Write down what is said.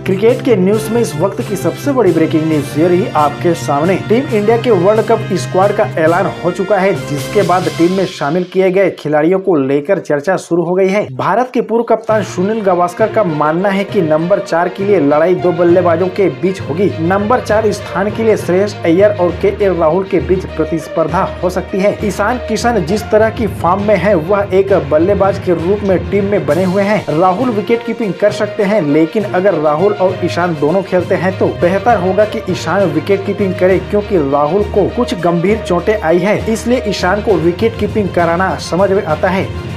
Cricket के news में इस वक्त की सबसे बड़ी ब्रेकिंग न्यूज ये रही आपके सामने। टीम इंडिया के वर्ल्ड कप स्क्वाड का ऐलान हो चुका है, जिसके बाद टीम में शामिल किए गए खिलाड़ियों को लेकर चर्चा शुरू हो गई है। भारत के पूर्व कप्तान सुनील गावस्कर का मानना है कि नंबर 4 के लिए लड़ाई दो बल्लेबाजों के बीच होगी। नंबर 4 स्थान के लिए श्रेयस अय्यर और केएल राहुल के बीच प्रतिस्पर्धा हो सकती है। ईशान किशन जिस तरह की फॉर्म में है, वह एक बल्लेबाज के रूप में टीम में बने हुए हैं। राहुल विकेट कीपिंग कर सकते हैं, लेकिन अगर राहुल और ईशान दोनों खेलते हैं तो बेहतर होगा कि ईशान विकेट कीपिंग करे, क्योंकि राहुल को कुछ गंभीर चोटें आई है, इसलिए ईशान को विकेट कीपिंग कराना समझ में आता है।